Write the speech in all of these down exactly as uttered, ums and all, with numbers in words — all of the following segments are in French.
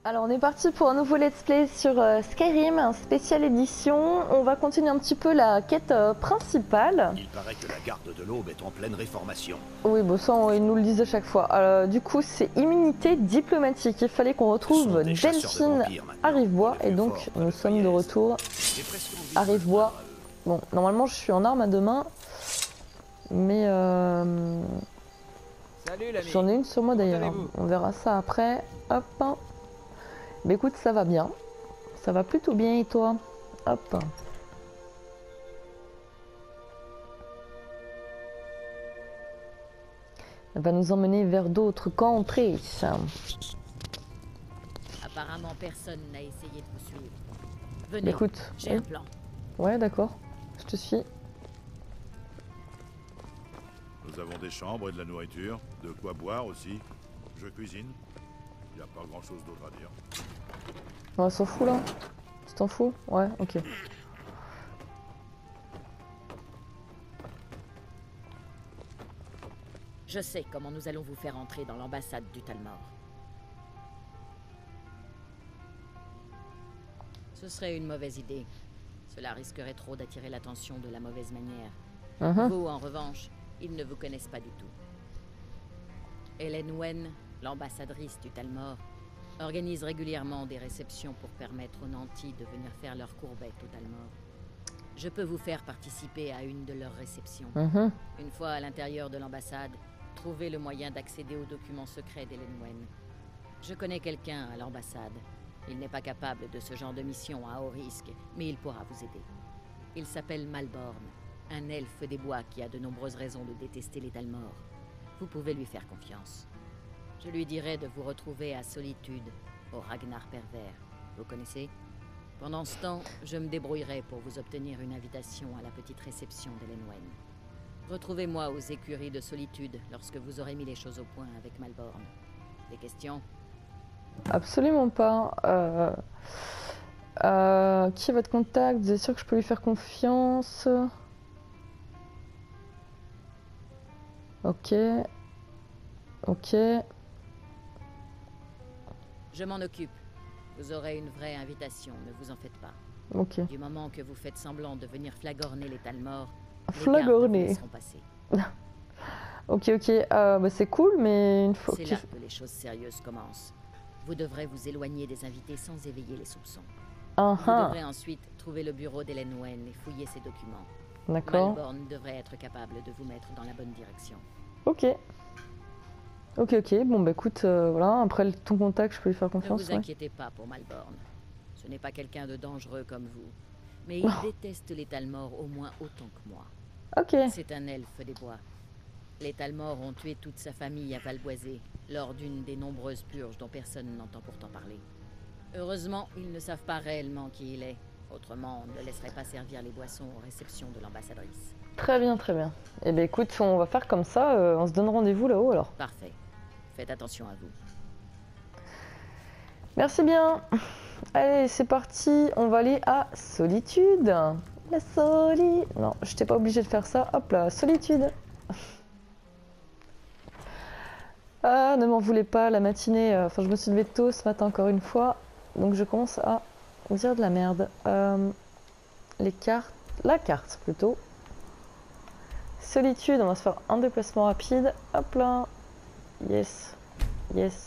Alors on est parti pour un nouveau let's play sur euh, Skyrim, un spécial édition. On va continuer un petit peu la quête euh, principale. Il paraît que la garde de l'Aube est en pleine réformation. Oui, bon ça on- ils nous le disent à chaque fois. Euh, du coup c'est immunité diplomatique. Il fallait qu'on retrouve Delphine à Rivebois et donc nous sommes de retour à Rivebois. Bon, normalement je suis en arme à deux mains, mais euh, j'en ai une sur moi d'ailleurs. On verra ça après. Hop. Mais écoute, ça va bien. Ça va plutôt bien et toi? Hop. Elle va nous emmener vers d'autres contrées. Apparemment, personne n'a essayé de vous suivre. Venez, Écoute, j'ai oui. un plan. Ouais, d'accord. Je te suis. Nous avons des chambres et de la nourriture, de quoi boire aussi. Je cuisine. Il n'y a pas grand chose d'autre à dire. On s'en fout là? Tu t'en fous? Ouais, ok. Je sais comment nous allons vous faire entrer dans l'ambassade du Talmor. Ce serait une mauvaise idée. Cela risquerait trop d'attirer l'attention de la mauvaise manière. Uh-huh. Vous, en revanche, ils ne vous connaissent pas du tout. Hélène Wen, l'ambassadrice du Talmor, organise régulièrement des réceptions pour permettre aux nantis de venir faire leur courbette au Talmor. Je peux vous faire participer à une de leurs réceptions. Uh-huh. Une fois à l'intérieur de l'ambassade, trouvez le moyen d'accéder aux documents secrets d'Hélène Wen. Je connais quelqu'un à l'ambassade. Il n'est pas capable de ce genre de mission à haut risque, mais il pourra vous aider. Il s'appelle Malborn, un elfe des bois qui a de nombreuses raisons de détester les Talmor. Vous pouvez lui faire confiance. Je lui dirai de vous retrouver à Solitude, au Ragnar Pervers. Vous connaissez? Pendant ce temps, je me débrouillerai pour vous obtenir une invitation à la petite réception d'Hélène Wen. Retrouvez-moi aux écuries de Solitude lorsque vous aurez mis les choses au point avec Malborn. Des questions? Absolument pas. Euh... Euh... Qui est votre contact? Vous êtes sûr que je peux lui faire confiance? Ok. Ok. Je m'en occupe. Vous aurez une vraie invitation, ne vous en faites pas. Ok. Du moment que vous faites semblant de venir flagorner les Talmor, Flagorner. les gardes vous laisseront passer. Ok, ok. Euh, bah, c'est cool, mais une fois. C'est Ok. là que les choses sérieuses commencent. Vous devrez vous éloigner des invités sans éveiller les soupçons. Ah Vous ah. devrez ensuite trouver le bureau d'Hélène Wen et fouiller ses documents. D'accord. Malborn devrait être capable de vous mettre dans la bonne direction. Ok. Ok, ok. Bon, bah écoute, euh, voilà. Après le- ton contact, je peux lui faire Ne confiance. vous Ouais. inquiétez pas pour Malborn. Ce n'est pas quelqu'un de dangereux comme vous. Mais il déteste les Talmor au moins autant que moi. Ok. C'est un elfe des bois. Les Talmor ont tué toute sa famille à Valboisé, lors d'une des nombreuses purges dont personne n'entend pourtant parler. Heureusement, ils ne savent pas réellement qui il est. Autrement, on ne laisserait pas servir les boissons aux réceptions de l'ambassadrice. Très bien, très bien. Eh ben écoute, on va faire comme ça. euh, on se donne rendez-vous là-haut alors. Parfait. Faites attention à vous. Merci bien. Allez, c'est parti. On va aller à Solitude. La soli... Non, je t'ai pas obligé de faire ça. Hop là, Solitude. Ah, ne m'en voulez pas, la matinée... euh, Enfin, je me suis levée tôt ce matin encore une fois. Donc je commence à dire de la merde. Euh, les cartes... La carte, plutôt. Solitude, on va se faire un déplacement rapide. Hop là. Yes. Yes.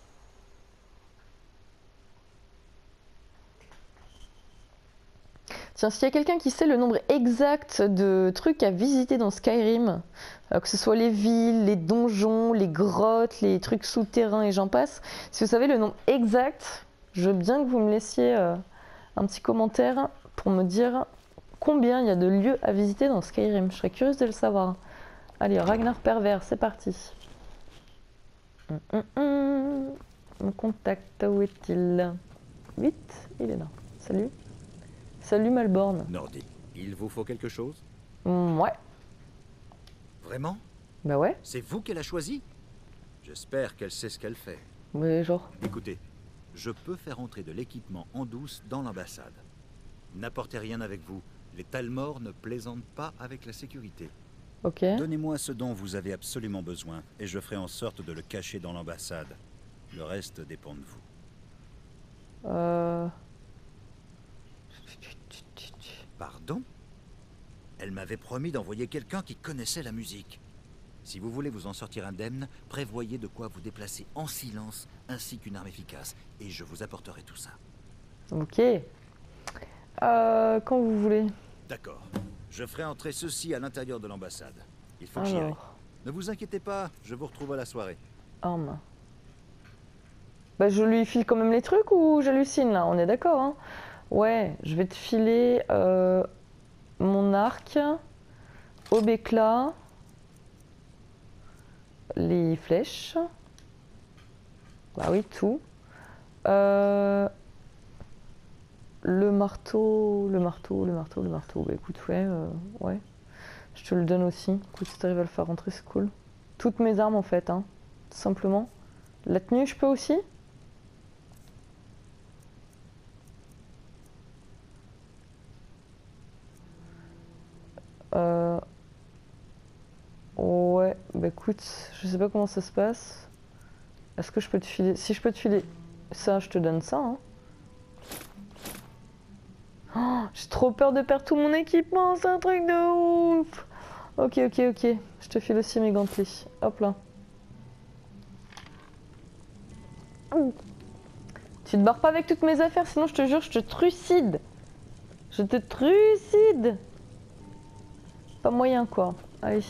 Tiens, s'il y a quelqu'un qui sait le nombre exact de trucs à visiter dans Skyrim, euh, que ce soit les villes, les donjons, les grottes, les trucs souterrains et j'en passe, si vous savez le nombre exact, je veux bien que vous me laissiez euh, un petit commentaire pour me dire combien il y a de lieux à visiter dans Skyrim. Je serais curieuse de le savoir. Allez, Ragnar Pervers, c'est parti. Hum, hum, hum. Mon contact, où est-il? Vite, il est là. Salut. Salut Malborn. Nordi, il vous faut quelque chose? Mm, ouais, Vraiment? bah ouais, C'est vous qu'elle a choisi? J'espère qu'elle sait ce qu'elle fait. mais genre. Écoutez, je peux faire entrer de l'équipement en douce dans l'ambassade. N'apportez rien avec vous. Les Talmor ne plaisantent pas avec la sécurité. Ok. Donnez-moi ce dont vous avez absolument besoin, et je ferai en sorte de le cacher dans l'ambassade. Le reste dépend de vous. Euh... Pardon? Elle m'avait promis d'envoyer quelqu'un qui connaissait la musique. Si vous voulez vous en sortir indemne, prévoyez de quoi vous déplacer en silence, ainsi qu'une arme efficace, et je vous apporterai tout ça. Ok. Euh, quand vous voulez. D'accord. Je ferai entrer ceci à l'intérieur de l'ambassade. Il faut que j'y aille. Alors, Ne vous inquiétez pas, je vous retrouve à la soirée. arme. Bah je lui file quand même les trucs ou j'hallucine là? On est d'accord, hein? Ouais, je vais te filer euh, mon arc, Obéclat, les flèches. Bah oui, tout. Euh, le marteau, le marteau, le marteau, le marteau. Bah écoute, ouais, euh, ouais. Je te le donne aussi. Écoute, si t'arrives à le faire rentrer, c'est cool. Toutes mes armes en fait, hein, tout simplement. La tenue, je peux aussi? Euh... Ouais, bah écoute, je sais pas comment ça se passe. Est-ce que je peux te filer... Si je peux te filer ça, je te donne ça, hein. Oh, j'ai trop peur de perdre tout mon équipement, c'est un truc de ouf. Ok, ok, ok. Je te file aussi mes gantelets. Hop là. Ouh. Tu te barres pas avec toutes mes affaires, sinon je te jure, je te trucide. Je te trucide. Pas moyen, quoi. Allez.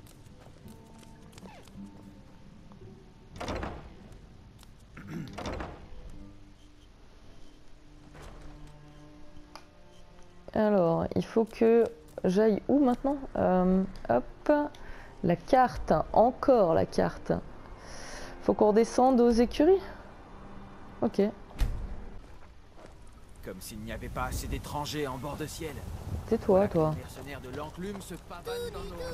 Alors, il faut que j'aille où maintenant? euh, Hop. La carte. Encore la carte. Faut qu'on redescende aux écuries? Ok. Comme s'il n'y avait pas assez d'étrangers en bord de ciel. C'est toi, toi. Les mercenaires de l'enclume se pavanent dans nos...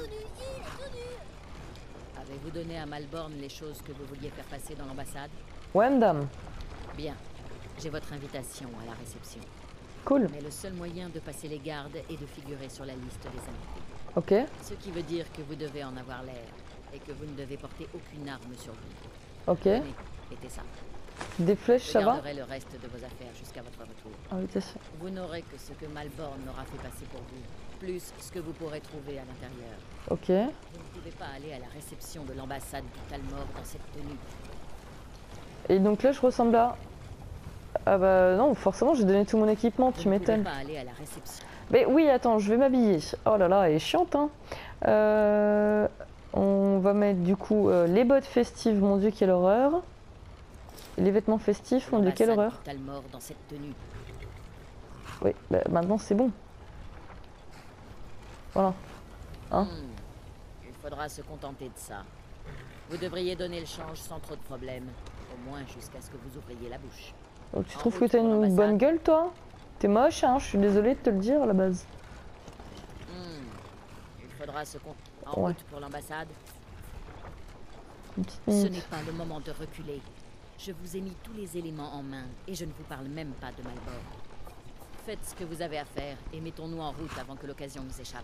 Avez-vous donné à Malborn les choses que vous vouliez faire passer dans l'ambassade? Ouais, madame. Bien. J'ai votre invitation à la réception. Cool. Mais le seul moyen de passer les gardes est de figurer sur la liste des invités. Ok. Ce qui veut dire que vous devez en avoir l'air et que vous ne devez porter aucune arme sur vous. Ok. Tenez, mettez ça. Des flèches, Je ça va? garderai le reste de vos affaires jusqu'à votre retour. Invitation. Vous n'aurez que ce que Malborn aura fait passer pour vous, plus ce que vous pourrez trouver à l'intérieur. Ok. Vous ne pouvez pas aller à la réception de l'ambassade du Talmor dans cette tenue. Et donc là, je ressemble à... Ah bah non, forcément, j'ai donné tout mon équipement, tu Vous ne pouvez m'étonnes. pas aller à la réception. Mais oui, attends, je vais m'habiller. Oh là là, elle est chiante, hein. Euh, on va mettre du coup euh, les bottes festives, mon dieu, quelle horreur. Les vêtements festifs, mon dieu, quelle horreur. L'ambassade du Talmor dans cette tenue. Oui, bah maintenant c'est bon. Voilà. Hein? Hmm. Il faudra se contenter de ça. Vous devriez donner le change sans trop de problèmes, au moins jusqu'à ce que vous ouvriez la bouche. Donc tu En trouves que route t'as pour une l'ambassade. bonne gueule, toi? T'es moche, hein, je suis désolée de te le dire à la base. Hmm. Il faudra se contenter. En Ouais. route pour l'ambassade. Une petite Ce minute. n'est pas le moment de reculer. Je vous ai mis tous les éléments en main et je ne vous parle même pas de Malborn. Faites ce que vous avez à faire et mettons-nous en route avant que l'occasion nous échappe.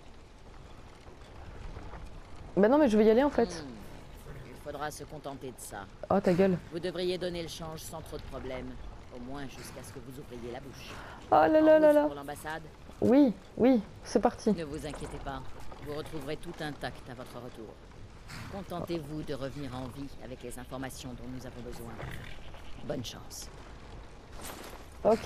Bah non, mais je vais y aller en fait. Hmm. Il faudra se contenter de ça. Oh, ta gueule. Vous devriez donner le change sans trop de problèmes, au moins jusqu'à ce que vous ouvriez la bouche. Oh là En là route là là. pour l'ambassade, Oui, oui, c'est parti. ne vous inquiétez pas, vous retrouverez tout intact à votre retour. Contentez-vous de revenir en vie avec les informations dont nous avons besoin. Bonne chance. Ok.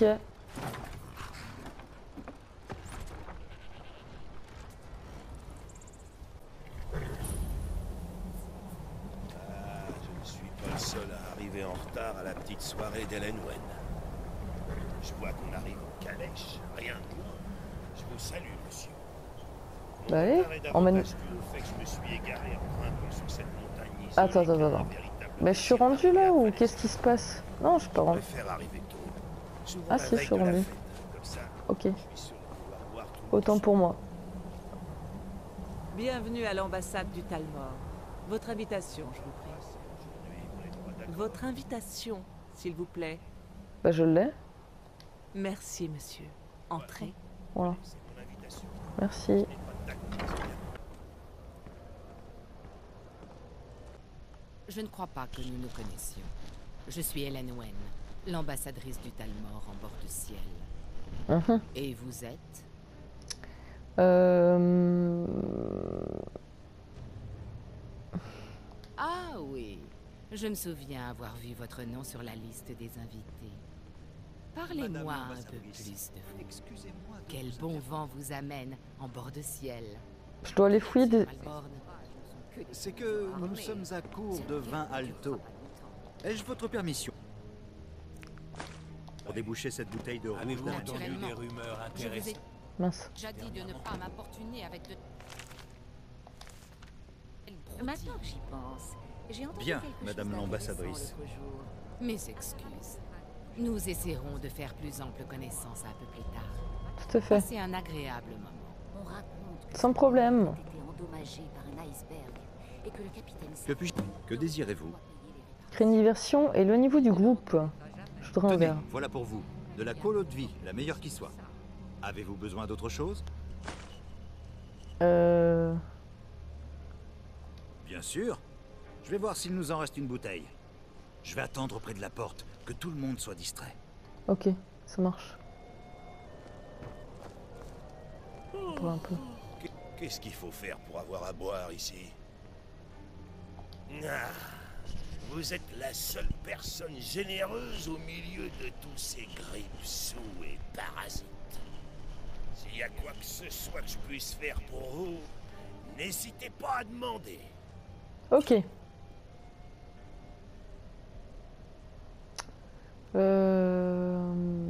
Ah, je ne suis pas le seul à arriver en retard à la petite soirée d'Elenwen. Je vois qu'on arrive en calèche, rien de moins. Je vous salue, monsieur. Mon Bah allez, retard est emmène- davantage dû au fait que je me suis égaré en grimpant sur cette montagne isolée Attends, attends, qui est un attends. véritable Mais je suis désert rendu là ou d'arrière qu'est-ce qui se passe? Non, je suis pas Je rendu. préfère arriver tôt. Souvent Ah la si, je veille suis de la rendu. fête. Comme ça, Ok. je suis sûr de pouvoir voir tout le Autant monde pour moi. Bienvenue à l'ambassade du Talmor. Votre invitation, je vous prie. aujourd'hui pour les droits d'accueil. Votre invitation, s'il vous plaît. Bah je l'ai. Merci, monsieur. Entrez. Voilà. C'est mon invitation. Merci. Ce n'est pas d'acte. Je ne crois pas que nous nous connaissions. Je suis Hélène Wen, L'ambassadrice du Talmor en bord de ciel. Mhm. Et vous êtes? Euh... Ah oui, je me souviens avoir vu votre nom sur la liste des invités. Parlez-moi un peu plus de vous. Excusez-moi. de Quel vous bon interrompre. vent vous amène en bord de ciel. Je dois aller fouiller des... Malborn. C'est que nous sommes à court de vin alto. Ai-je votre permission pour déboucher cette bouteille de rouge Avez-vous d'Arène? entendu Naturellement. des rumeurs Je vous ai intéressantes? Mince. déjà dit de ne pas m'importuner avec de... Maintenant que j'y pense, j'ai entendu Bien, quelque Madame chose l'ambassadrice. d'intéressant l'autre jour. Mes excuses. Nous essaierons de faire plus ample connaissance un peu plus tard. Tout à fait. Passez un agréable moment. On raconte que Sans ce problème. bateau a été endommagé par un iceberg et que le capitaine Que puis-je Que désirez-vous? Créer une diversion et le niveau du groupe. Je voudrais un Tenez, verre. voilà pour vous. De la colo de vie, la meilleure qui soit. Avez-vous besoin d'autre chose? Euh... Bien sûr. Je vais voir s'il nous en reste une bouteille. Je vais attendre près de la porte, que tout le monde soit distrait. Ok, ça marche. Pour un peu. Qu'est- Qu'est-ce qu'il faut faire pour avoir à boire ici? Ah, vous êtes la seule personne généreuse au milieu de tous ces grippe-sous et parasites. S'il y a quoi que ce soit que je puisse faire pour vous, n'hésitez pas à demander. Ok. Euh...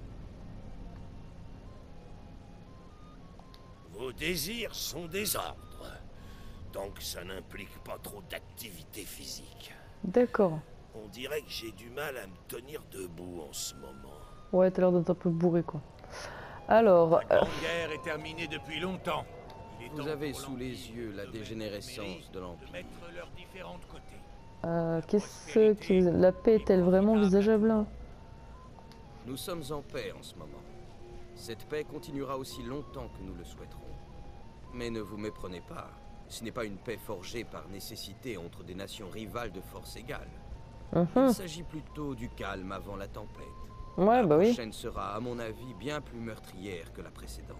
Vos désirs sont des ordres, tant que ça n'implique pas trop d'activité physique. D'accord. On dirait que j'ai du mal à me tenir debout en ce moment. Ouais, t'as l'air d'être un peu bourré, quoi. Alors... La euh, Grande Guerre est terminée depuis longtemps. Il est Vous temps avez pour sous les l'Empire yeux la de mettre dégénérescence mérite, de l'Empire. de mettre leurs différents côtés. euh, Qu'est-ce qui... La paix est-elle vraiment envisageable hein? Nous sommes en paix en ce moment. Cette paix continuera aussi longtemps que nous le souhaiterons. Mais ne vous méprenez pas, ce n'est pas une paix forgée par nécessité entre des nations rivales de force égale. Mhm. Il s'agit plutôt du calme avant la tempête. Ouais, bah La oui. prochaine sera, à mon avis, bien plus meurtrière que la précédente.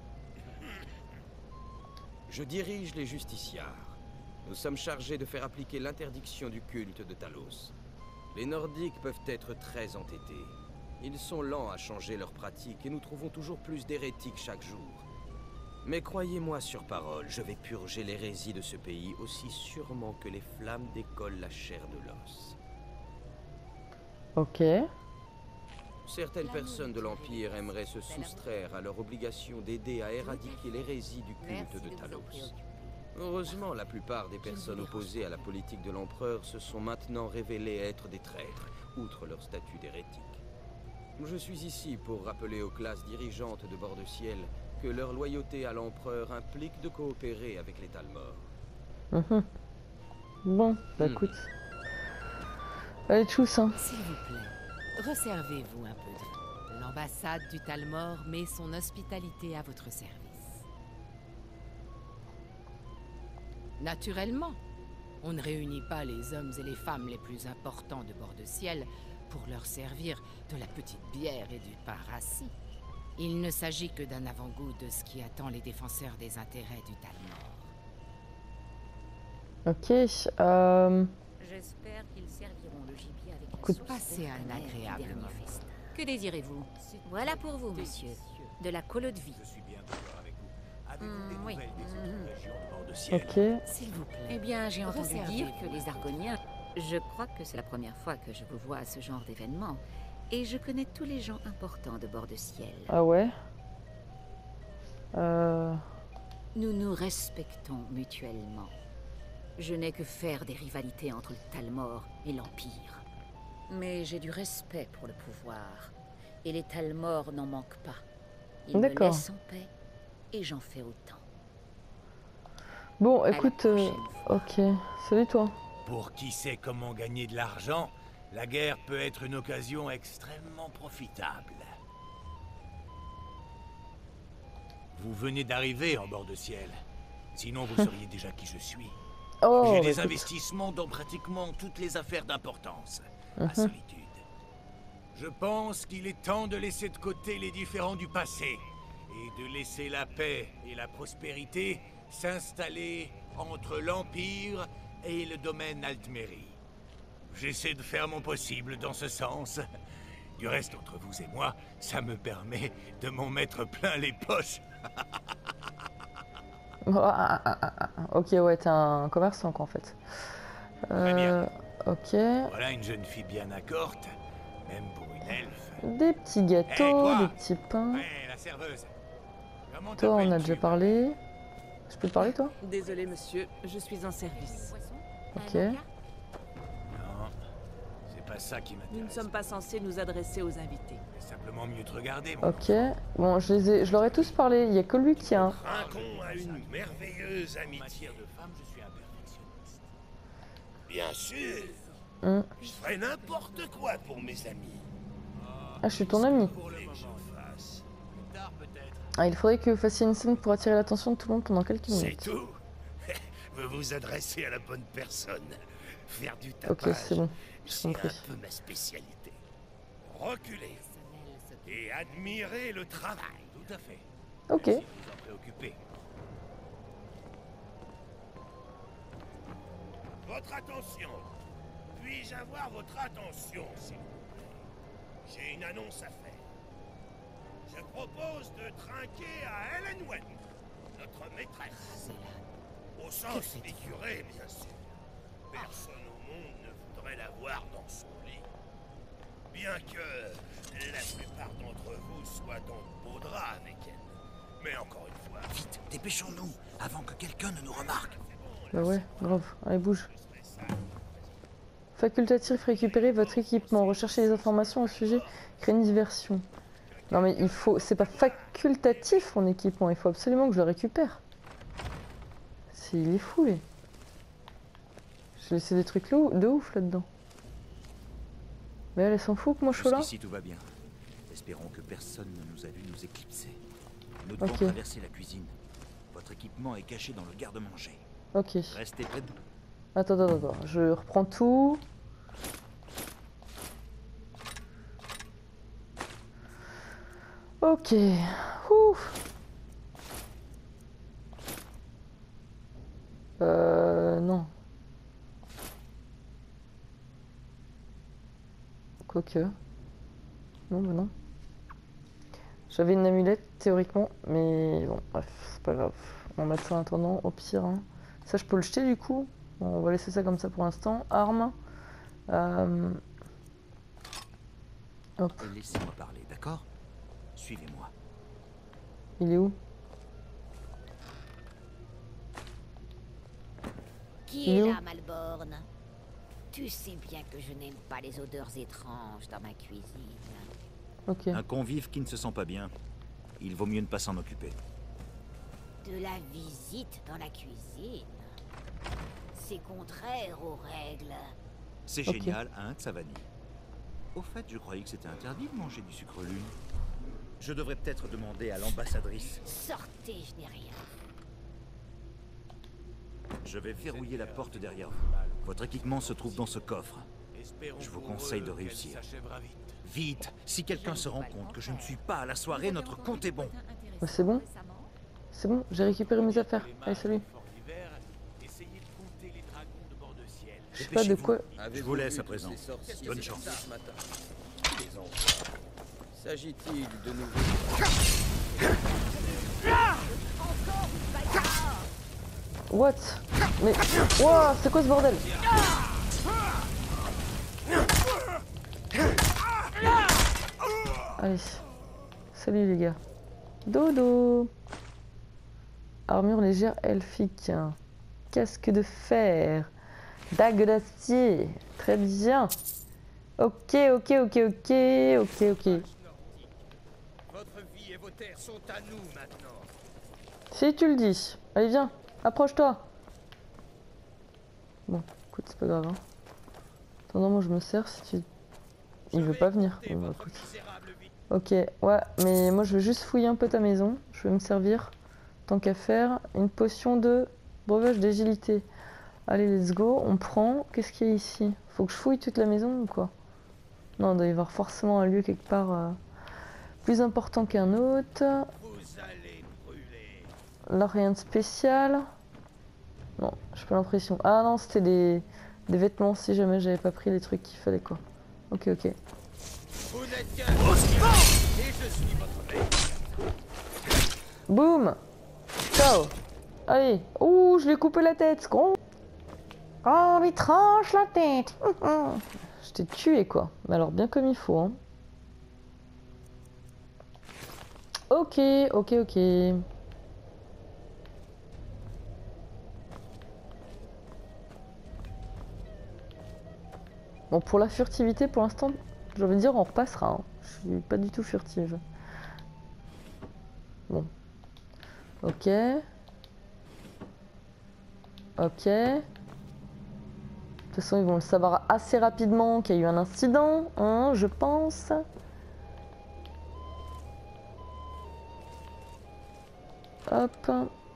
Je dirige les justiciars. Nous sommes chargés de faire appliquer l'interdiction du culte de Talos. Les Nordiques peuvent être très entêtés. Ils sont lents à changer leurs pratiques et nous trouvons toujours plus d'hérétiques chaque jour. Mais croyez-moi sur parole, je vais purger l'hérésie de ce pays aussi sûrement que les flammes décollent la chair de l'os. Ok. Certaines personnes de l'Empire aimeraient se soustraire à leur obligation d'aider à éradiquer l'hérésie du culte de Talos. Heureusement, la plupart des personnes opposées à la politique de l'Empereur se sont maintenant révélées être des traîtres, outre leur statut d'hérétique. Je suis ici pour rappeler aux classes dirigeantes de Bord de Ciel que leur loyauté à l'Empereur implique de coopérer avec les Talmor. Mhm. Bon, bah Hmm. écoute. Allez, tchuss, hein. S'il vous plaît, resservez-vous un peu de vin. L'ambassade du Talmor met son hospitalité à votre service. Naturellement, on ne réunit pas les hommes et les femmes les plus importants de Bord de Ciel pour leur servir de la petite bière et du pain rassis. Il ne s'agit que d'un avant-goût de ce qui attend les défenseurs des intérêts du Talmor. Ok. Euh... J'espère qu'ils serviront le gibier avec la Écoute, sauce passez un beurre agréable du dernier moment. festin. Que désirez-vous? Voilà pour vous, monsieur. De la colo de vie. Je suis bien d'accord avec vous. Avez-vous Hmm, des oui. nouvelles des autres Mhm. régions de Bord de Ciel? Ok. S'il vous plaît. Eh bien, j'ai entendu Resservez-vous. dire que les Argoniens... Je crois que c'est la première fois que je vous vois à ce genre d'événement. Et je connais tous les gens importants de Bord de Ciel. Ah ouais. Euh... Nous nous respectons mutuellement. Je n'ai que faire des rivalités entre le Talmor et l'Empire. Mais j'ai du respect pour le pouvoir. Et les Talmor n'en manquent pas. Ils me D'accord. laissent en paix. Et j'en fais autant. Bon, À la écoute... euh, prochaine fois. Ok. Salut, toi. Pour qui sait comment gagner de l'argent, la guerre peut être une occasion extrêmement profitable. Vous venez d'arriver en Bord de Ciel. Sinon, vous sauriez déjà qui je suis. Oh, J'ai bah, des écoute. investissements dans pratiquement toutes les affaires d'importance. Mhm. À Solitude. Je pense qu'il est temps de laisser de côté les différends du passé et de laisser la paix et la prospérité s'installer entre l'Empire et le domaine Altmérie. J'essaie de faire mon possible dans ce sens. Du reste, entre vous et moi, ça me permet de m'en mettre plein les poches. Ok, ouais, t'es un commerçant quoi en fait. Euh, Très bien. Ok. Voilà une jeune fille bien accorte, même pour une elfe. Des petits gâteaux, Hey, toi des petits pains. Ouais, la serveuse. Comment Toi, on a t'appelles-tu? déjà parlé. Je peux te parler, toi? Désolé, monsieur, je suis en service. Ok. Non, c'est pas ça qui Nous ne m'intéresse. sommes pas censés nous adresser aux invités. C'est simplement mieux te regarder, mon Ok. Bon, je, les ai... je leur ai tous parlé. Il y a que lui qui a un. Trinquons à une merveilleuse amitié. de femme, je suis un perfectionniste. Bien sûr, Hum. je ferai n'importe quoi pour mes amis. Ah, je suis ton ami. Pour le moment. Fasse. Plus tard, peut-être. Ah, il faudrait que vous fassiez une scène pour attirer l'attention de tout le monde pendant quelques C'est minutes. tout. Vous vous adressez à la bonne personne. Faire du Ok, tapage, c'est bon. J'ai c'est un compris. peu ma spécialité. Reculez et admirez le travail. Tout à fait. Ok. Merci de vous en préoccuper. Votre attention. Puis-je avoir votre attention, s'il vous plaît? J'ai une annonce à faire. Je propose de trinquer à Elenwen, notre maîtresse. Au sens figuré, bien sûr. Personne au monde ne voudrait la voir dans son lit. Bien que la plupart d'entre vous soient dans de beaux draps avec elle. Mais encore une fois, Vite, dépêchons-nous, avant que quelqu'un ne nous remarque. Bah ouais, grave. Allez, bouge. Facultatif, récupérer votre équipement. Rechercher les informations au sujet. Créer une diversion. Non mais il faut... C'est pas facultatif mon équipement. Il faut absolument que je le récupère. C'est... Il est fou, lui. J'ai laissé des trucs là- de ouf là-dedans. Mais elle, elle s'en fout que moi je sois là. Jusqu'ici, tout va bien. Espérons que personne ne nous a vu nous éclipser. Nous devons Ok. traverser la cuisine. Votre équipement est caché dans le garde-manger. Ok. Restez près de nous. Attends, attends, attends. Je reprends tout. Ok. Ouf. Euh... Non. Quoique. Non, bah non. J'avais une amulette, théoriquement, mais bon, bref, c'est pas grave. On va mettre ça en attendant, au pire. Hein. Ça, je peux le jeter, du coup. Bon, on va laisser ça comme ça pour l'instant. Arme. Euh... Hop. Et laissez-moi parler, d'accord? Suivez-moi. Il est où? Qui Il est est où là, Malborn? Tu sais bien que je n'aime pas les odeurs étranges dans ma cuisine. Ok. Un convive qui ne se sent pas bien. Il vaut mieux ne pas s'en occuper. De la visite dans la cuisine? C'est contraire aux règles. C'est Ok. génial, hein, Tsavani? Au fait, je croyais que c'était interdit de manger du sucre lune. Je devrais peut-être demander à l'ambassadrice. Sortez, je n'ai rien. Je vais verrouiller la porte derrière vous. Votre équipement se trouve dans ce coffre. Espérons Je vous pour conseille eux de qu'elle réussir. s'achèvera vite. Vite, si quelqu'un se rend compte que je ne suis pas à la soirée, notre compte est bon. Ouais, c'est bon. C'est bon, j'ai récupéré mes affaires. Allez, salut. Fort d'hiver, essayez de compter les dragons de bord de ciel. Je sais pas de quoi... Je vous laisse à présent. Bonne chance. Ce matin. Les enfants. S'agit-il de nouveau? What? Mais... Wouah, c'est quoi ce bordel? Allez. Salut les gars. Dodo. Armure légère elfique. Casque de fer. Dague d'acier. Très bien. Ok, ok, ok, ok, ok, ok. Votre vie et vos terres sont à nous maintenant. Si tu le dis. Allez, viens. Approche-toi. Bon, écoute, c'est pas grave. Hein. Attends, moi je me sers si tu... Il veut pas venir. Bon, bah, écoute. Ok, ouais, mais moi je veux juste fouiller un peu ta maison. Je vais me servir, tant qu'à faire, une potion de breuvage d'agilité. Allez, let's go, on prend. Qu'est-ce qu'il y a ici? Faut que je fouille toute la maison ou quoi? Non, il doit y avoir forcément un lieu quelque part euh, plus important qu'un autre. Là, rien de spécial. Non, j'ai pas l'impression. Ah non, c'était des... des vêtements si jamais j'avais pas pris les trucs qu'il fallait quoi. Ok, ok. Vous n'êtes qu'un et je suis votre maître. Boum. Ciao. Allez. Ouh, je lui ai coupé la tête, ce con. Oh, il tranche la tête. Je t'ai tué quoi. Mais alors bien comme il faut. Hein. Ok, ok, ok. Bon, pour la furtivité, pour l'instant, j'ai envie de dire, on repassera. Hein. Je suis pas du tout furtive. Bon. Ok. Ok. De toute façon, ils vont le savoir assez rapidement qu'il y a eu un incident, hein, je pense. Hop.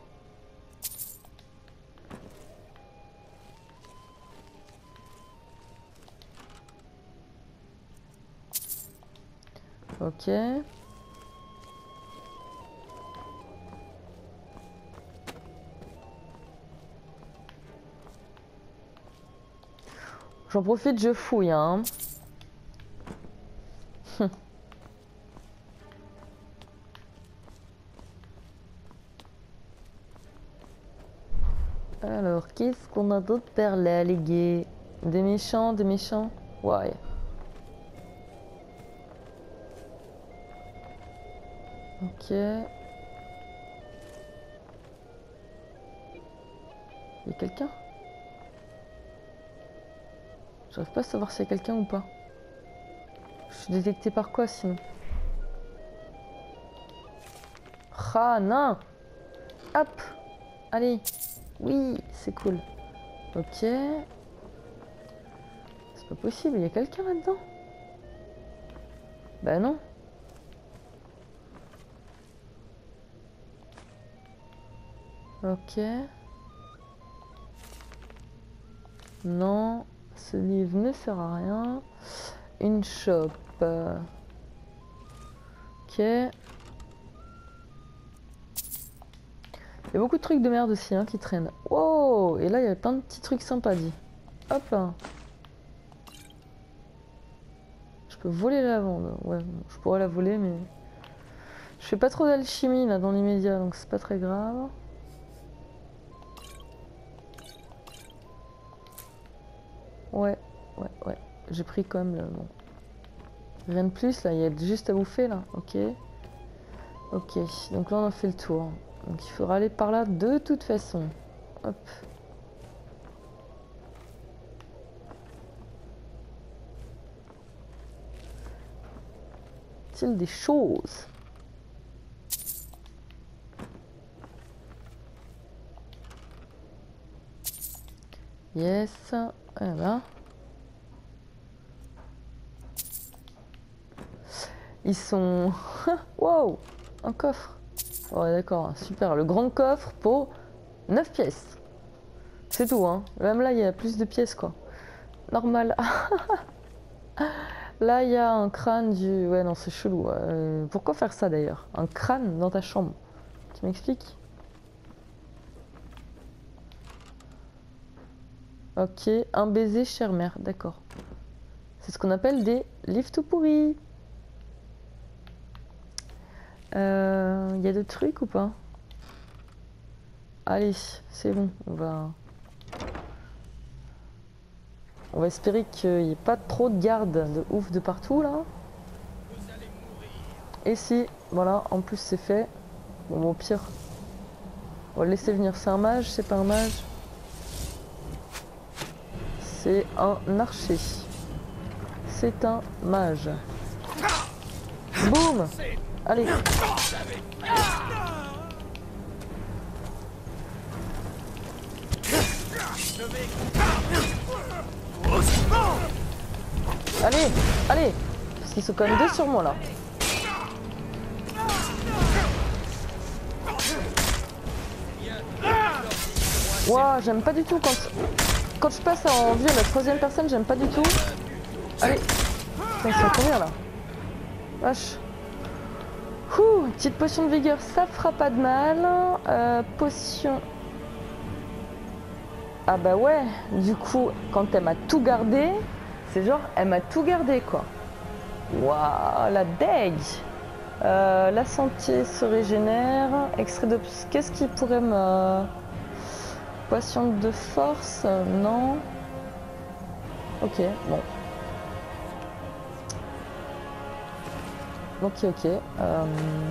Ok. J'en profite, je fouille, hein. Alors, qu'est-ce qu'on a d'autre par là, les gars? Des méchants, des méchants? Ouais. Ok. Il y a quelqu'un? J'arrive pas à savoir s'il y a quelqu'un ou pas. Je suis détecté par quoi sinon? Ah non! Hop! Allez! Oui, c'est cool. Ok. C'est pas possible, il y a quelqu'un là-dedans? Bah non. Ok. Non, ce livre ne sert à rien. Une shop. Ok. Il y a beaucoup de trucs de merde aussi hein, qui traînent. Wow! Et là, il y a plein de petits trucs sympas dit. Hop là. Je peux voler la lavande. Ouais, bon, je pourrais la voler, mais... Je fais pas trop d'alchimie là dans l'immédiat, donc c'est pas très grave. Ouais, ouais, ouais. J'ai pris quand même le... Bon. Rien de plus là, il y a juste à bouffer là. Ok. Ok, donc là on a fait le tour. Donc il faudra aller par là de toute façon. Hop. T-il des choses? Yes. Voilà. Ils sont... Wow! Un coffre. Ouais d'accord, super. Le grand coffre pour neuf pièces. C'est tout hein. Même là il y a plus de pièces quoi. Normal. Là il y a un crâne du... Ouais non c'est chelou. Euh, pourquoi faire ça d'ailleurs? Un crâne dans ta chambre. Tu m'expliques? Ok, un baiser chère mère, d'accord. C'est ce qu'on appelle des livres tout pourris. Il euh, y a d'autres trucs ou pas? Allez, c'est bon, on va... On va espérer qu'il n'y ait pas trop de gardes de ouf de partout là. Et si, voilà, en plus c'est fait. Bon, bon, au pire, on va le laisser venir. C'est un mage, c'est pas un mage? C'est un archer. C'est un mage. Boum! Allez. Allez, allez. Parce qu'ils sont quand même deux sur moi là. Ouah, j'aime pas du tout quand... Quand je passe en vue à la troisième personne, j'aime pas du tout. Allez. Putain, c'est combien là? Vache. Ouh, petite potion de vigueur, ça fera pas de mal. Euh, potion... Ah bah ouais, du coup, quand elle m'a tout gardé, c'est genre, elle m'a tout gardé quoi. Waouh, la deg. euh, La santé se régénère. Extrait de... Qu'est-ce qui pourrait me... Potion de force, non. Ok, bon. Ok, ok. Euh...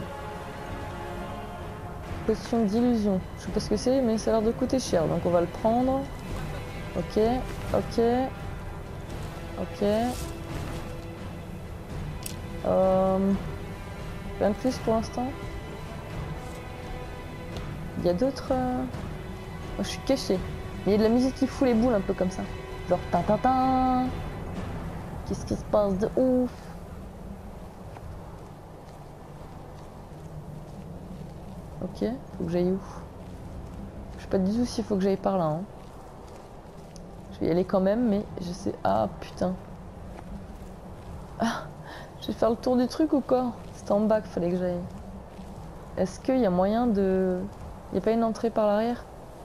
Potion d'illusion. Je sais pas ce que c'est, mais ça a l'air de coûter cher, donc on va le prendre. Ok, ok. Ok. Euh... Rien de plus pour l'instant. Il y a d'autres... Euh... Oh, je suis cachée. Mais il y a de la musique qui fout les boules un peu comme ça. Genre tin tin tin. Qu'est-ce qui se passe de ouf? Ok, faut que j'aille où? Je sais pas du tout s'il faut que j'aille par là. Hein. Je vais y aller quand même, mais je sais... Ah putain. Ah, je vais faire le tour du truc ou quoi? C'était en bas qu'il fallait que j'aille. Est-ce qu'il y a moyen de... Il n'y a pas une entrée par l'arrière?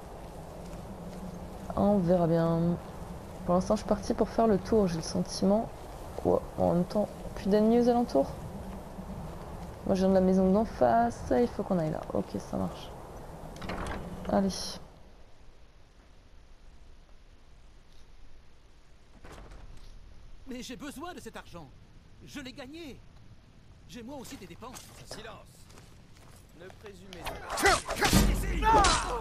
On verra bien. Pour l'instant, je suis partie pour faire le tour. J'ai le sentiment. Oh, en même temps, plus d'ennemis aux alentours. Moi, je viens de la maison d'en face. Il faut qu'on aille là. Ok, ça marche. Allez. Mais j'ai besoin de cet argent. Je l'ai gagné. J'ai moi aussi des dépenses. Silence. Ne présumez pas.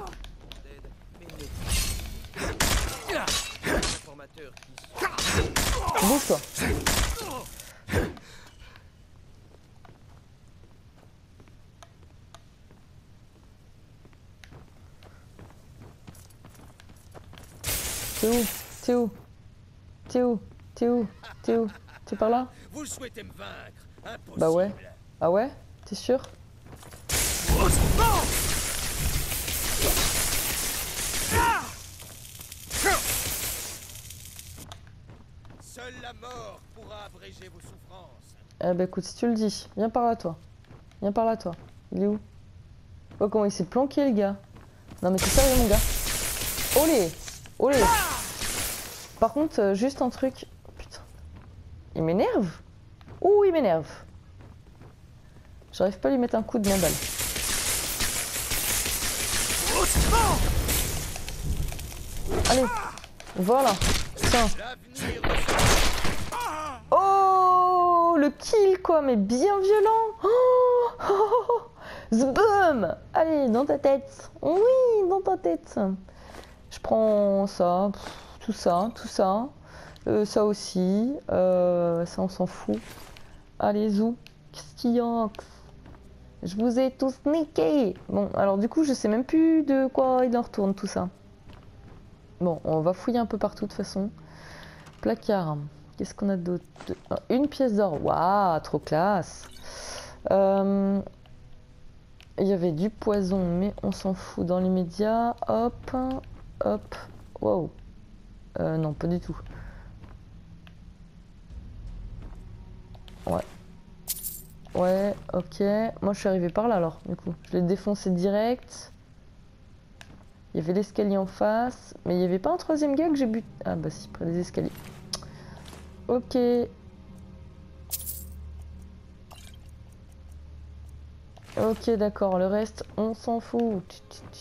Informateur qui... Bouge-toi. T'es où? T'es où? T'es où? T'es où? T'es où? T'es par là? Vous souhaitez me vaincre? Impossible. Bah ouais. Ah ouais? T'es sûr? Seule la mort pourra abréger vos souffrances. Eh bah écoute, si tu le dis, viens par là toi. Viens par là toi. Il est où? Oh comment il s'est planqué le gars. Non mais c'est sérieux mon gars. Olé! Olé! Par contre, euh, juste un truc... Putain. Il m'énerve? Ouh, il m'énerve. J'arrive pas à lui mettre un coup de ma balle. Allez, voilà. Tiens. Oh, le kill quoi, mais bien violent. Oh, oh, oh. Zboom. Allez, dans ta tête. Oui, dans ta tête. Je prends ça, tout ça, tout ça. Euh, ça aussi. Euh, ça, on s'en fout. Allez, zou. Qu'est-ce qu'il y a? Je vous ai tous niqué. Bon, alors du coup, je sais même plus de quoi il en retourne tout ça. Bon, on va fouiller un peu partout de toute façon. Placard. Qu'est-ce qu'on a d'autre? Une pièce d'or. Waouh, trop classe. Euh, il y avait du poison, mais on s'en fout dans l'immédiat. Hop, hop. Wow. Euh, non, pas du tout. Ouais. Ouais, ok. Moi, je suis arrivé par là, alors, du coup. Je l'ai défoncé direct. Il y avait l'escalier en face. Mais il n'y avait pas un troisième gars que j'ai buté. Ah, bah si, près des escaliers. Ok. Ok, d'accord. Le reste, on s'en fout.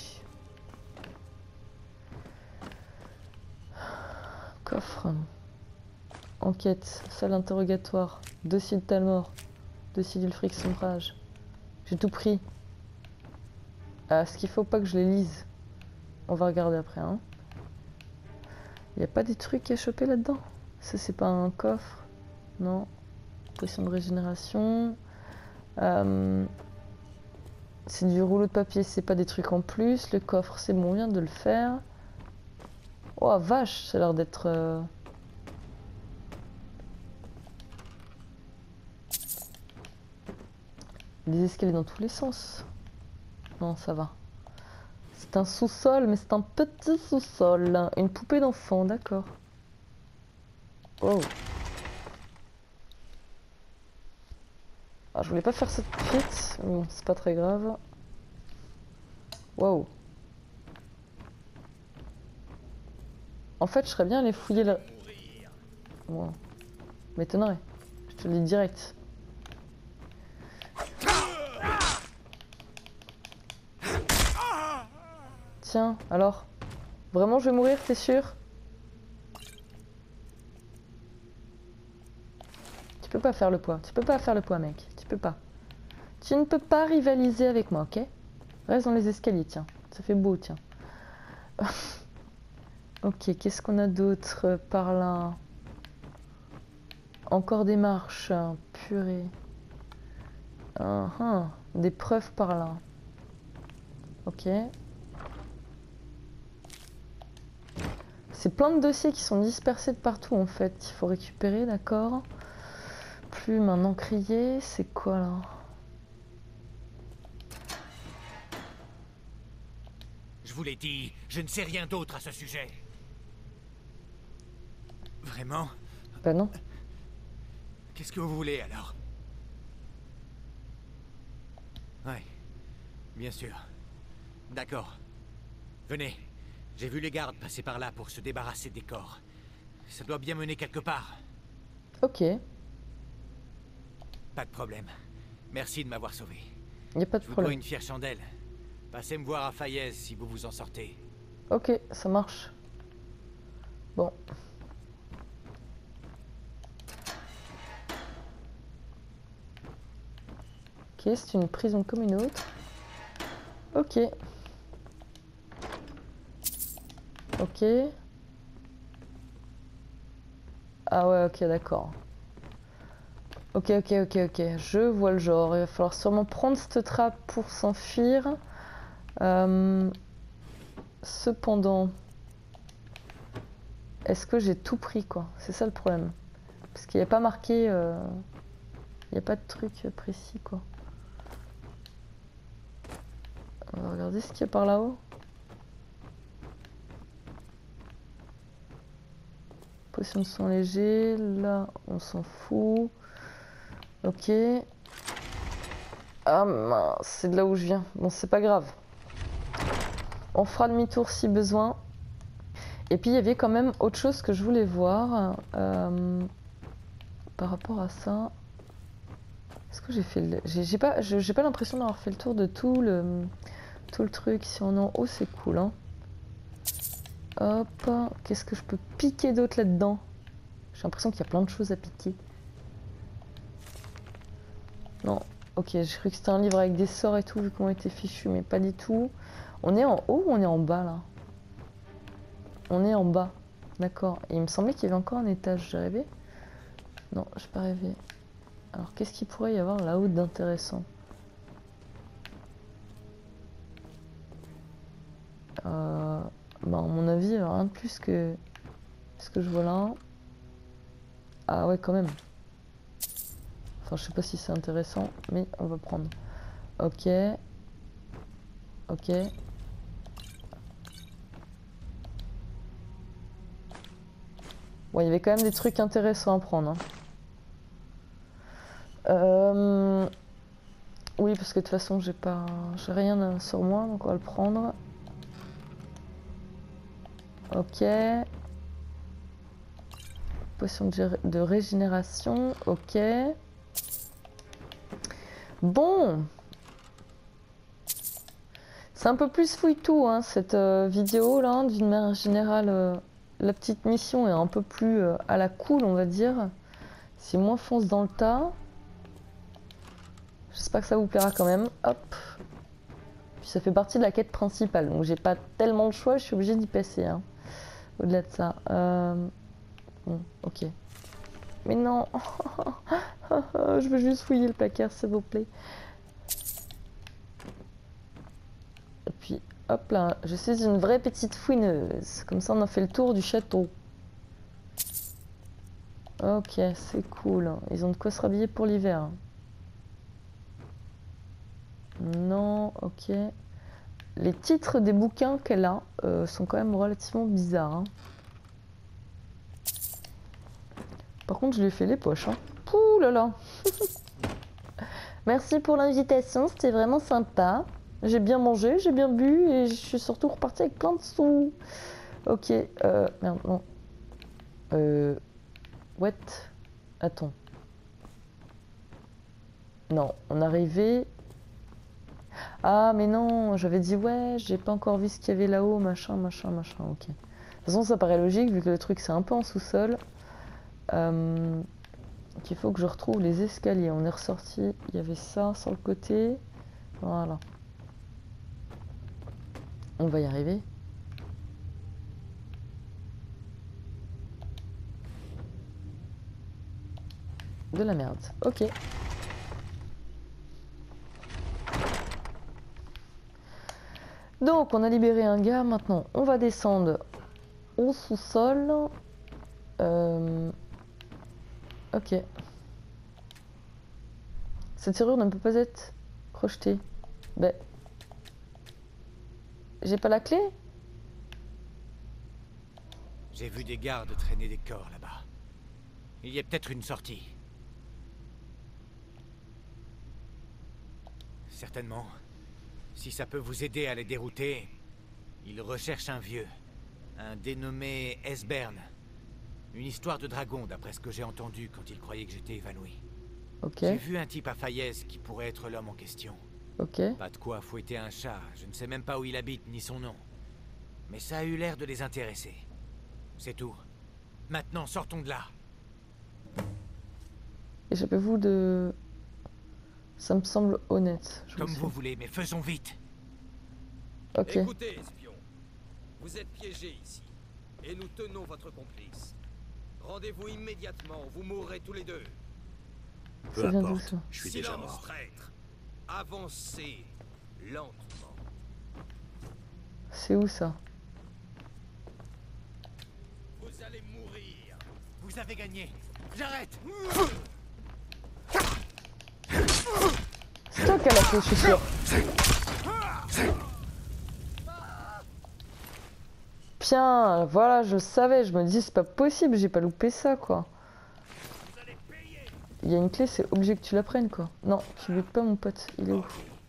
Coffre. Enquête. Salle interrogatoire. Dossier de Talmor. Dossier d'Ulfric Sombrage. J'ai tout pris. Ah, ce qu'il faut pas que je les lise. On va regarder après. Hein. Il n'y a pas des trucs à choper là-dedans? Ça, c'est pas un coffre? Non. Potion de régénération. Euh, c'est du rouleau de papier, c'est pas des trucs en plus. Le coffre, c'est bon, on vient de le faire. Oh, vache, ça a l'air d'être... Euh... Des escaliers dans tous les sens. Non, ça va. C'est un sous-sol, mais c'est un petit sous-sol. Une poupée d'enfant, d'accord. Oh. Ah, je voulais pas faire cette fuite, mais bon, c'est pas très grave. Waouh. En fait, je serais bien allé fouiller là. Wow. M'étonnerait. Je te le dis direct. Tiens, alors. Vraiment, je vais mourir, t'es sûr? Tu peux pas faire le poids. Tu peux pas faire le poids, mec. Tu peux pas. Tu ne peux pas rivaliser avec moi, ok? Reste dans les escaliers, tiens. Ça fait beau, tiens. Ok, qu'est-ce qu'on a d'autre par là? Encore des marches, purée. Uh -huh. Des preuves par là. Ok. C'est plein de dossiers qui sont dispersés de partout en fait. Il faut récupérer, d'accord. Plus maintenant crier, c'est quoi là? Je vous l'ai dit, je ne sais rien d'autre à ce sujet. Vraiment? Bah non. Qu'est-ce que vous voulez alors? Ouais, bien sûr. D'accord. Venez. J'ai vu les gardes passer par là pour se débarrasser des corps. Ça doit bien mener quelque part. Ok. Pas de problème. Merci de m'avoir sauvé. Y a pas de Je vous problème. dois une fière chandelle. Passez me voir à Fayez si vous vous en sortez. Ok, ça marche. Bon. Ok, c'est une prison comme une autre. Ok. Ok. Ah ouais, ok, d'accord. Ok, ok, ok, ok. Je vois le genre. Il va falloir sûrement prendre cette trappe pour s'enfuir. Euh... Cependant... Est-ce que j'ai tout pris, quoi? C'est ça le problème. Parce qu'il n'y a pas marqué... Euh... Il n'y a pas de truc précis, quoi. On va regarder ce qu'il y a par là-haut. Potion de sang léger, là on s'en fout. Ok. Ah mince, c'est de là où je viens. Bon, c'est pas grave. On fera demi-tour si besoin. Et puis il y avait quand même autre chose que je voulais voir. Euh, par rapport à ça. Est-ce que j'ai fait le... J'ai pas, j'ai pas l'impression d'avoir fait le tour de tout le, tout le truc. Si on est en haut, c'est cool, hein. Hop, qu'est-ce que je peux piquer d'autre là-dedans? J'ai l'impression qu'il y a plein de choses à piquer. Non, ok, j'ai cru que c'était un livre avec des sorts et tout, vu qu'on était fichu, mais pas du tout. On est en haut ou on est en bas, là? On est en bas, d'accord. Et il me semblait qu'il y avait encore un étage, j'ai rêvé? Non, j'ai pas rêvé. Alors, qu'est-ce qu'il pourrait y avoir là-haut d'intéressant? Euh... Bah, à mon avis, rien de plus que ce que je vois là. Ah ouais, quand même. Enfin, je sais pas si c'est intéressant, mais on va prendre. Ok. Ok. Bon, il y avait quand même des trucs intéressants à prendre. Hein. Euh... Oui, parce que de toute façon, j'ai pas, j'ai rien sur moi, donc on va le prendre. Ok. Potion de, de régénération. Ok. Bon. C'est un peu plus fouille-tout, hein, cette euh, vidéo là. D'une manière générale, euh, la petite mission est un peu plus euh, à la cool, on va dire. C'est moins fonce dans le tas. J'espère que ça vous plaira quand même. Hop. Puis ça fait partie de la quête principale, donc j'ai pas tellement de choix, je suis obligée d'y passer. Hein. Au-delà de ça. Euh... Bon, ok. Mais non. Je veux juste fouiller le placard, s'il vous plaît. Et puis, hop là. Je suis une vraie petite fouineuse. Comme ça, on a fait le tour du château. Ok, c'est cool. Ils ont de quoi se rhabiller pour l'hiver. Non, ok. Les titres des bouquins qu'elle a euh, sont quand même relativement bizarres. Hein. Par contre, je lui ai fait les poches. Hein. Ouh là là. Merci pour l'invitation, c'était vraiment sympa. J'ai bien mangé, j'ai bien bu et je suis surtout reparti avec plein de sous. Ok, euh... Merde, non. Euh... What? Attends. Non, on arrivait... Ah, mais non, j'avais dit ouais, j'ai pas encore vu ce qu'il y avait là-haut, machin, machin, machin, ok. De toute façon, ça paraît logique, vu que le truc c'est un peu en sous-sol. Euh... qu'il faut que je retrouve les escaliers. On est ressorti, il y avait ça sur le côté. Voilà. On va y arriver. De la merde. Ok. Donc, on a libéré un gars. Maintenant, on va descendre au sous-sol. Euh... Ok. Cette serrure ne peut pas être projetée. Ben... J'ai pas la clé? J'ai vu des gardes traîner des corps là-bas. Il y a peut-être une sortie. Certainement. Si ça peut vous aider à les dérouter, ils recherchent un vieux. Un dénommé Esbern. Une histoire de dragon, d'après ce que j'ai entendu quand il croyait que j'étais évanoui. Ok. J'ai vu un type à Faillaise qui pourrait être l'homme en question. Ok. Pas de quoi fouetter un chat, je ne sais même pas où il habite, ni son nom. Mais ça a eu l'air de les intéresser. C'est tout. Maintenant, sortons de là. Échappez-vous de... Ça me semble honnête. Comme vous voulez, mais faisons vite. Ok. Écoutez, espion. Vous êtes piégés ici. Et nous tenons votre complice. Rendez-vous immédiatement, vous mourrez tous les deux. Peu importe, je suis déjà Silence, mort. traître. Avancez lentement. C'est où ça? Vous allez mourir. Vous avez gagné. J'arrête. C'est toi qui as la clé, je suis sûr. Tiens, voilà, je savais, je me dis c'est pas possible, j'ai pas loupé ça quoi. Il y a une clé, c'est obligé que tu la prennes quoi. Non, tu butes pas mon pote, il est où?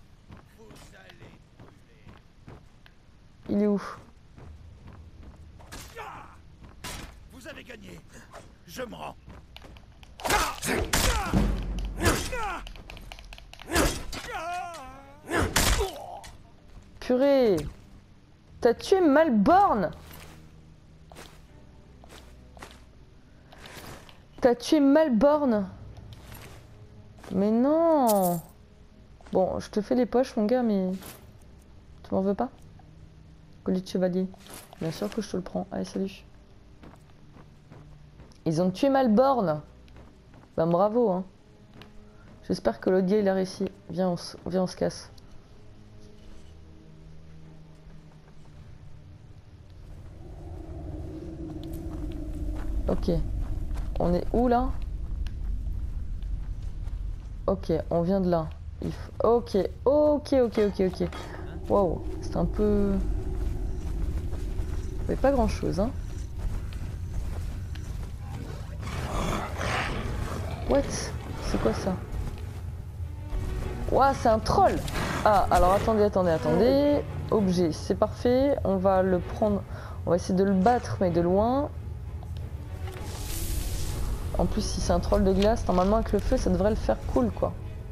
Il est où? Vous avez gagné. Je me rends. Purée! T'as tué Malborn! T'as tué Malborn! Mais non! Bon, je te fais les poches, mon gars, mais... Tu m'en veux pas? Collier de chevalier. Bien sûr que je te le prends. Allez, salut. Ils ont tué Malborn! Bah, bravo, hein. J'espère que l'autre gars, il a réussi. Viens, on se, viens, on se casse. Ok. On est où là? Ok, on vient de là. Il f... Ok, ok, ok, ok, ok. Waouh, c'est un peu... Mais pas grand chose, hein. What? C'est quoi ça? Ouah, c'est un troll! Ah, alors attendez, attendez, attendez. Objet, c'est parfait. On va le prendre... On va essayer de le battre, mais de loin. En plus, si c'est un troll de glace, normalement avec le feu, ça devrait le faire cool, quoi.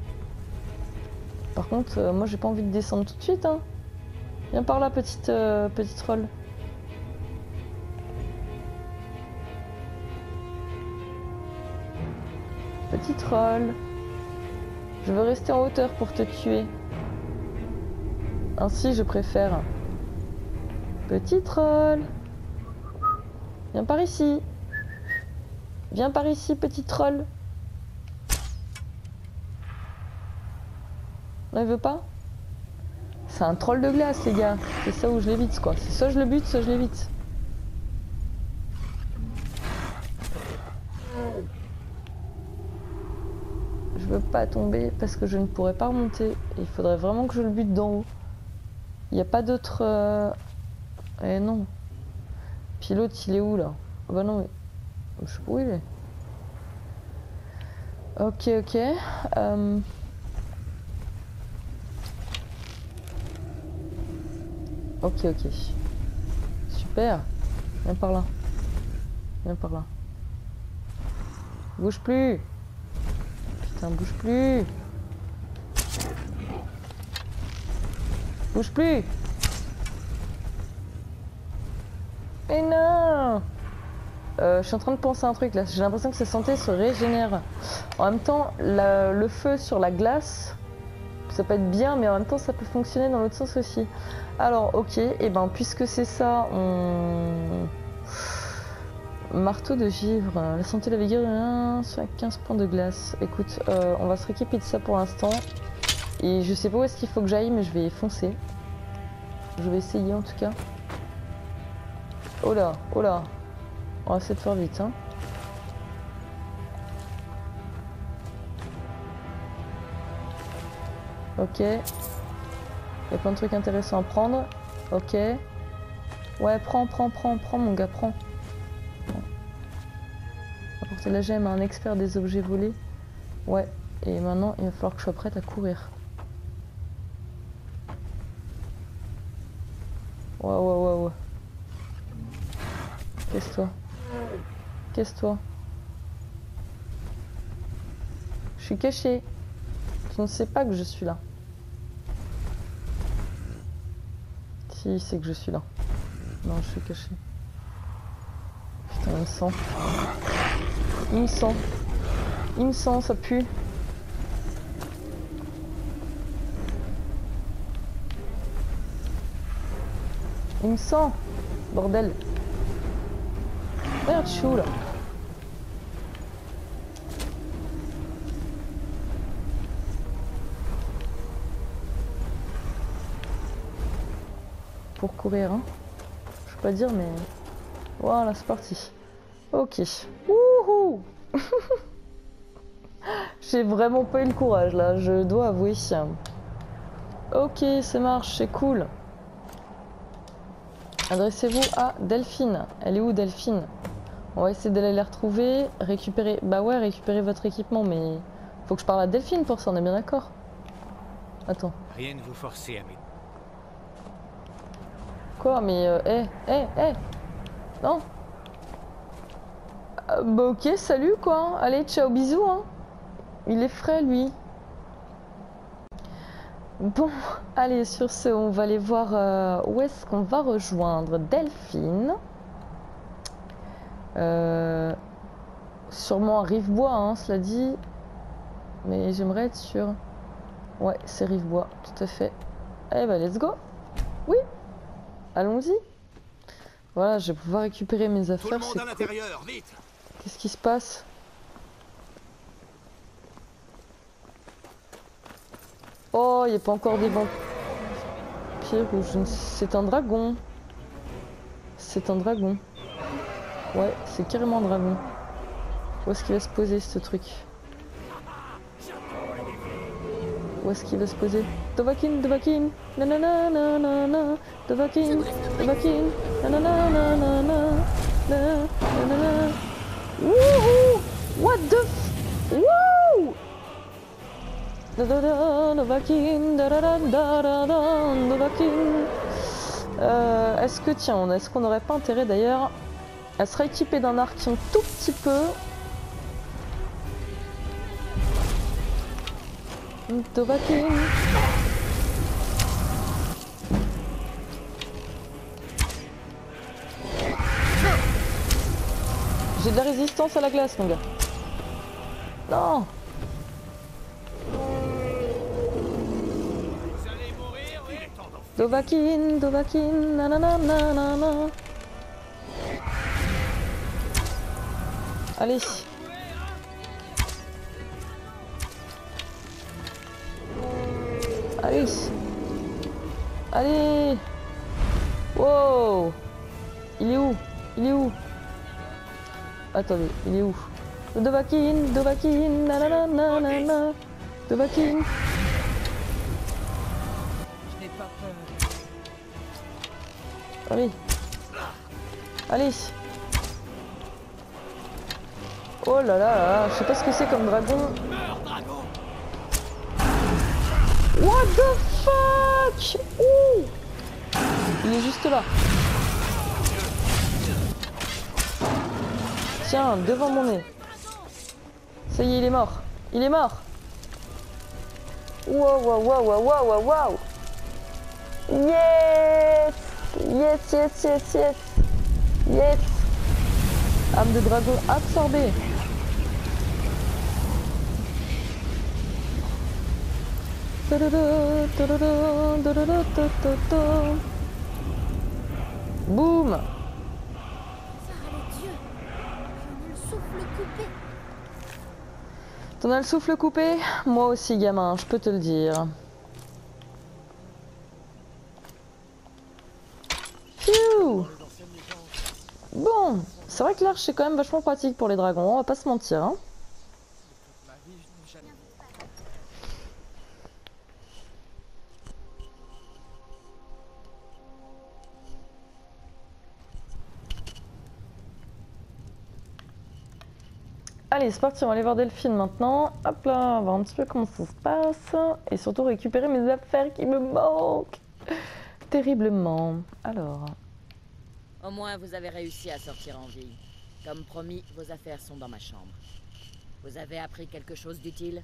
Par contre, euh, moi, j'ai pas envie de descendre tout de suite, hein. Viens par là, petite, euh, petite troll. Petit troll. Je veux rester en hauteur pour te tuer. Ainsi, je préfère. Petit troll. Viens par ici. Viens par ici, petit troll. Non, il veut pas? C'est un troll de glace, les gars. C'est ça où je l'évite, quoi. C'est soit je le bute, soit je l'évite. Je veux pas tomber parce que je ne pourrais pas remonter. Il faudrait vraiment que je le bute d'en haut. Il n'y a pas d'autre... Euh... Eh non. Puis l'autre, il est où, là? Oh, bah non, mais... Je sais pas où il est. Ok, ok. Euh... Ok, ok. Super. Viens par là. Viens par là. Bouge plus. Putain, bouge plus. Bouge plus. Mais non. Euh, je suis en train de penser à un truc là. J'ai l'impression que sa santé se régénère. En même temps, la, le feu sur la glace, ça peut être bien, mais en même temps, ça peut fonctionner dans l'autre sens aussi. Alors, ok. Et ben, puisque c'est ça, on... Marteau de givre. La santé de la vigueur, soit quinze points de glace. Écoute, euh, on va se rééquiper de ça pour l'instant. Et je sais pas où est-ce qu'il faut que j'aille, mais je vais foncer. Je vais essayer en tout cas. Oh là, oh là. On va essayer de faire vite, hein. Ok. Il y a plein de trucs intéressants à prendre. Ok. Ouais, prends, prends, prends, prends mon gars, prends. Apporter la gemme à un expert des objets volés. Ouais. Et maintenant, il va falloir que je sois prête à courir. Ouais, ouais, ouais, ouais. Casse-toi. Casse-toi. Je suis cachée. Tu ne sais pas que je suis là. Si, c'est que je suis là. Non, je suis cachée. Putain, il me sent. Il me sent. Il me sent, ça pue. Il me sent. Bordel. Merde, chou là. Pour courir, hein. Je peux pas dire, mais voilà, c'est parti. Ok. Wouhou. J'ai vraiment pas eu le courage là, je dois avouer. Ok, ça marche, c'est cool. Adressez-vous à Delphine. Elle est où, Delphine? On va essayer d'aller la retrouver, récupérer... Bah ouais, récupérer votre équipement, mais... Faut que je parle à Delphine pour ça, on est bien d'accord? Attends. Rien ne vous forcer à m'aider. Quoi? Mais... Euh, hé, hé, hé. Non. Euh, bah ok, salut quoi. Allez, ciao, bisous, hein. Il est frais, lui. Bon, allez, sur ce, on va aller voir euh, où est-ce qu'on va rejoindre Delphine. Euh, sûrement à Rivebois, hein, cela dit. Mais j'aimerais être sûr. Ouais, c'est Rivebois, tout à fait. Eh ben, let's go. Oui, allons-y. Voilà, je vais pouvoir récupérer mes affaires. Tout le monde à l'intérieur, vite. Qu'est-ce qui se passe? Oh, il n'y a pas encore des vampires ou je ne... C'est un dragon. C'est un dragon. Ouais, c'est carrément un dragon. Où est-ce qu'il va se poser ce truc? Où est-ce qu'il va se poser? Dovahkiin, Dovahkiin, nanana, nanana, Dovahkiin, Dovahkiin, nanana, nanana, nanana. Wouhou! What the f... Wouh! Dovahkiin, Dovahkiin. Euh, est-ce que, tiens, est-ce qu'on n'aurait pas intérêt d'ailleurs à se rééquiper d'un arc un tout petit peu? Dovahkiin. J'ai de la résistance à la glace, mon gars. Non. Dovahkiin, Dovahkiin, nanana, nanana. Allez. Allez. Allez. Wow. Il est où? Il est où? Attendez, il est où? Dovahkiin, Dovahkiin, nanana, nanana. Dovahkiin. Allez. Allez. Oh là là là, je sais pas ce que c'est comme dragon. What the fuck? Ouh. Il est juste là. Tiens, devant mon nez. Ça y est, il est mort. Il est mort. Wow, wow, wow, wow, wow, wow, wow. Yes! Yes, yes, yes, yes. Yes. Âme de dragon absorbée. Boum. T'en as le souffle coupé? Moi aussi, gamin, je peux te le dire. Phew. Bon, c'est vrai que l'arche c'est quand même vachement pratique pour les dragons, on va pas se mentir. Hein. Allez, c'est parti, on va aller voir Delphine maintenant. Hop là, on va voir un petit peu comment ça se passe. Et surtout récupérer mes affaires qui me manquent terriblement. Alors... Au moins, vous avez réussi à sortir en vie. Comme promis, vos affaires sont dans ma chambre. Vous avez appris quelque chose d'utile?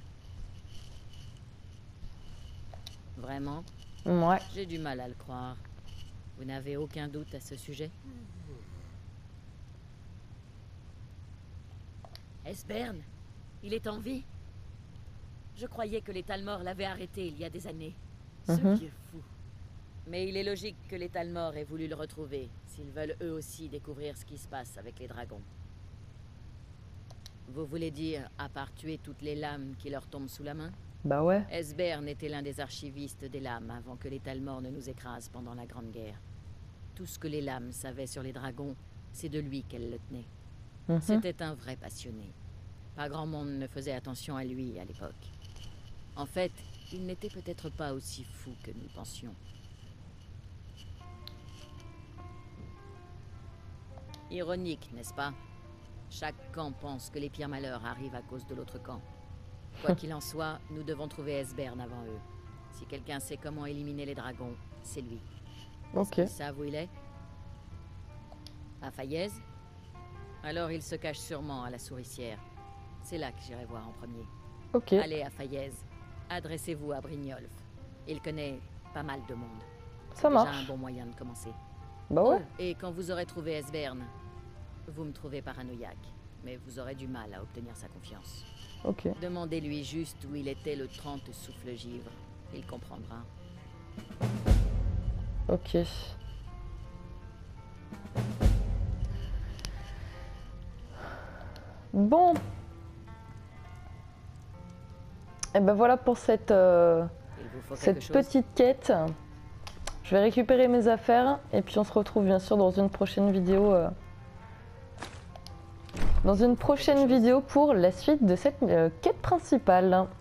Vraiment? Ouais. J'ai du mal à le croire. Vous n'avez aucun doute à ce sujet? Esbern, il est en vie? Je croyais que les Talmor l'avaient arrêté il y a des années. Ce Mhm. vieux fou. Mais il est logique que les Talmor aient voulu le retrouver, s'ils veulent eux aussi découvrir ce qui se passe avec les dragons. Vous voulez dire, à part tuer toutes les lames qui leur tombent sous la main? Bah ouais. Esbern était l'un des archivistes des lames avant que les Talmor ne nous écrasent pendant la Grande Guerre. Tout ce que les lames savaient sur les dragons, c'est de lui qu'elles le tenaient. Mhm. C'était un vrai passionné. Pas grand monde ne faisait attention à lui à l'époque. En fait, il n'était peut-être pas aussi fou que nous pensions. Ironique, n'est-ce pas? Chaque camp pense que les pires malheurs arrivent à cause de l'autre camp. Quoi qu'il en soit, nous devons trouver Esbern avant eux. Si quelqu'un sait comment éliminer les dragons, c'est lui. Ok. Ils savent où il est? À Fayez? Alors il se cache sûrement à la souricière. C'est là que j'irai voir en premier. Ok. Allez à Fayez. Adressez-vous à Brynjolf. Il connaît pas mal de monde. Ça C'est déjà marche. un bon moyen de commencer. Bah ouais. Oh, et quand vous aurez trouvé Esbern, vous me trouvez paranoïaque. Mais vous aurez du mal à obtenir sa confiance. Ok. Demandez-lui juste où il était le trente souffle-givre. Il comprendra. Ok. Bon. Et ben voilà pour cette, euh, Il vous faut cette quelque chose? petite quête. Je vais récupérer mes affaires et puis on se retrouve bien sûr dans une prochaine vidéo. euh, dans une prochaine vidéo pour la suite de cette euh, quête principale.